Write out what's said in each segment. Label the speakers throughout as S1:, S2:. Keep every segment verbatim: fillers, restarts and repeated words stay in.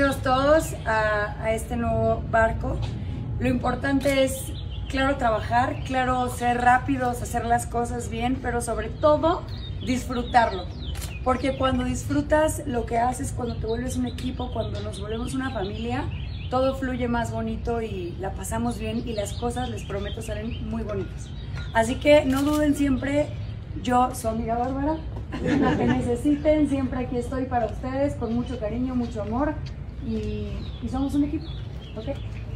S1: Bienvenidos todos a, a este nuevo barco. Lo importante es, claro, trabajar, claro, ser rápidos, hacer las cosas bien, pero sobre todo disfrutarlo. Porque cuando disfrutas lo que haces, cuando te vuelves un equipo, cuando nos volvemos una familia, todo fluye más bonito y la pasamos bien y las cosas, les prometo, salen muy bonitas. Así que no duden siempre, yo soy amiga Bárbara, lo que necesiten, siempre aquí estoy para ustedes, con mucho cariño, mucho amor y, y somos un equipo, ¿ok?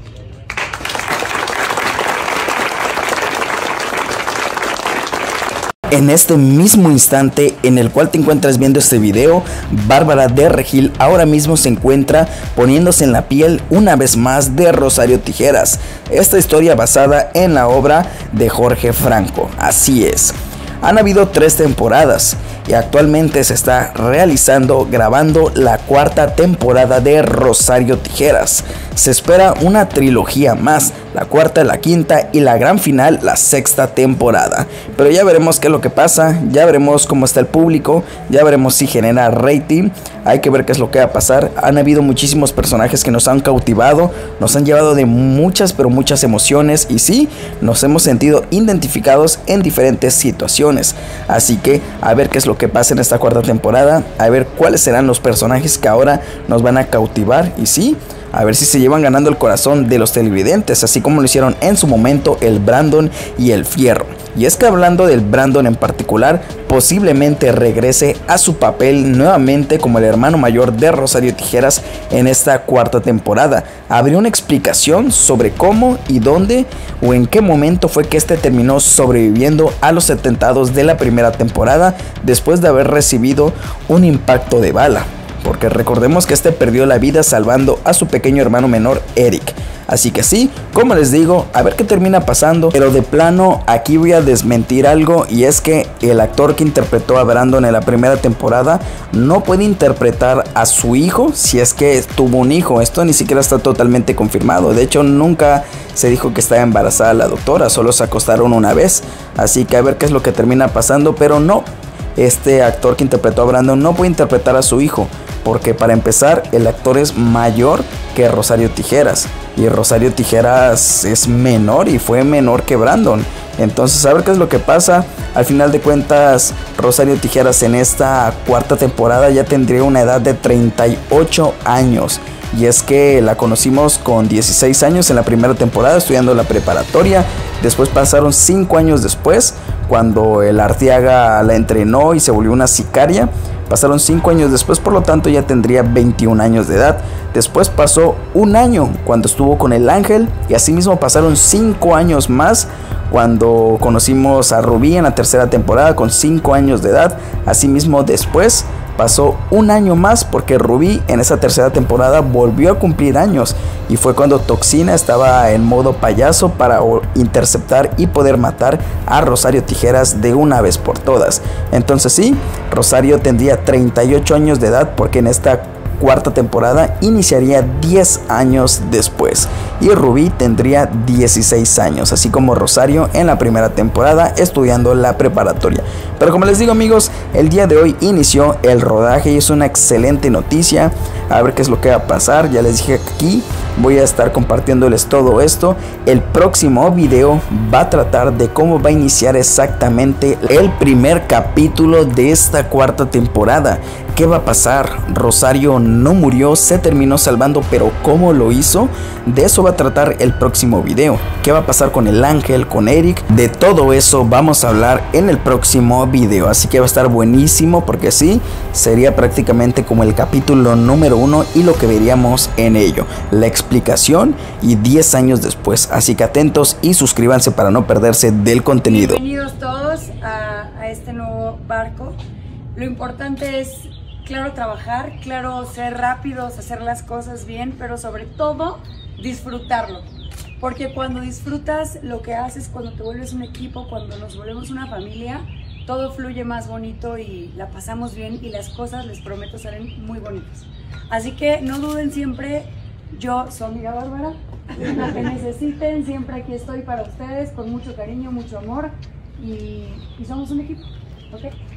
S2: En este mismo instante en el cual te encuentras viendo este video, Bárbara de Regil ahora mismo se encuentra poniéndose en la piel una vez más de Rosario Tijeras. Esta historia basada en la obra de Jorge Franco. Así es. Han habido tres temporadas y actualmente se está realizando, grabando la cuarta temporada de Rosario Tijeras. Se espera una trilogía más, la cuarta, la quinta y la gran final, la sexta temporada. Pero ya veremos qué es lo que pasa, ya veremos cómo está el público, ya veremos si genera rating. Hay que ver qué es lo que va a pasar. Han habido muchísimos personajes que nos han cautivado, nos han llevado de muchas pero muchas emociones y sí, nos hemos sentido identificados en diferentes situaciones. Así que a ver qué es lo que pasa en esta cuarta temporada, a ver cuáles serán los personajes que ahora nos van a cautivar y sí, a ver si se llevan ganando el corazón de los televidentes, así como lo hicieron en su momento el Brandon y el Fierro. Y es que hablando del Brandon en particular, posiblemente regrese a su papel nuevamente como el hermano mayor de Rosario Tijeras en esta cuarta temporada. ¿Habría una explicación sobre cómo y dónde o en qué momento fue que este terminó sobreviviendo a los atentados de la primera temporada después de haber recibido un impacto de bala? Porque recordemos que este perdió la vida salvando a su pequeño hermano menor Eric. Así que sí, como les digo, a ver qué termina pasando. Pero de plano aquí voy a desmentir algo, y es que el actor que interpretó a Brandon en la primera temporada no puede interpretar a su hijo si es que tuvo un hijo. Esto ni siquiera está totalmente confirmado. De hecho, nunca se dijo que estaba embarazada la doctora, solo se acostaron una vez. Así que a ver qué es lo que termina pasando, pero no. Este actor que interpretó a Brandon no puede interpretar a su hijo, porque para empezar el actor es mayor que Rosario Tijeras y Rosario Tijeras es menor y fue menor que Brandon. Entonces a ver qué es lo que pasa. Al final de cuentas, Rosario Tijeras en esta cuarta temporada ya tendría una edad de treinta y ocho años. Y es que la conocimos con dieciséis años en la primera temporada, estudiando la preparatoria. Después pasaron cinco años después, cuando el Arteaga la entrenó y se volvió una sicaria. Pasaron cinco años después, por lo tanto ya tendría veintiún años de edad. Después pasó un año cuando estuvo con el Ángel. Y asimismo pasaron cinco años más cuando conocimos a Rubí en la tercera temporada con cinco años de edad. Asimismo después pasó un año más porque Rubí en esa tercera temporada volvió a cumplir años. Y fue cuando Toxina estaba en modo payaso para interceptar y poder matar a Rosario Tijeras de una vez por todas. Entonces sí, Rosario tendría treinta y ocho años de edad porque en esta cuarta temporada iniciaría diez años después y Rubí tendría dieciséis años, así como Rosario en la primera temporada estudiando la preparatoria. Pero como les digo, amigos, el día de hoy inició el rodaje y es una excelente noticia. A ver qué es lo que va a pasar. Ya les dije que aquí voy a estar compartiéndoles todo esto. El próximo video va a tratar de cómo va a iniciar exactamente el primer capítulo de esta cuarta temporada. ¿Qué va a pasar? Rosario no murió, se terminó salvando, pero ¿cómo lo hizo? De eso va a tratar el próximo video. ¿Qué va a pasar con el Ángel, con Eric? De todo eso vamos a hablar en el próximo video. Así que va a estar buenísimo porque sí, sería prácticamente como el capítulo número uno y lo que veríamos en ello. La explicación y diez años después. Así que atentos y suscríbanse para no perderse del contenido.
S1: Bienvenidos todos a, a este nuevo barco. Lo importante es, claro, trabajar, claro, ser rápidos, hacer las cosas bien, pero sobre todo disfrutarlo. Porque cuando disfrutas lo que haces, cuando te vuelves un equipo, cuando nos volvemos una familia, todo fluye más bonito y la pasamos bien y las cosas, les prometo, salen muy bonitas. Así que no duden siempre, yo soy amiga Bárbara, lo que necesiten, siempre aquí estoy para ustedes, con mucho cariño, mucho amor y, y somos un equipo, ¿ok?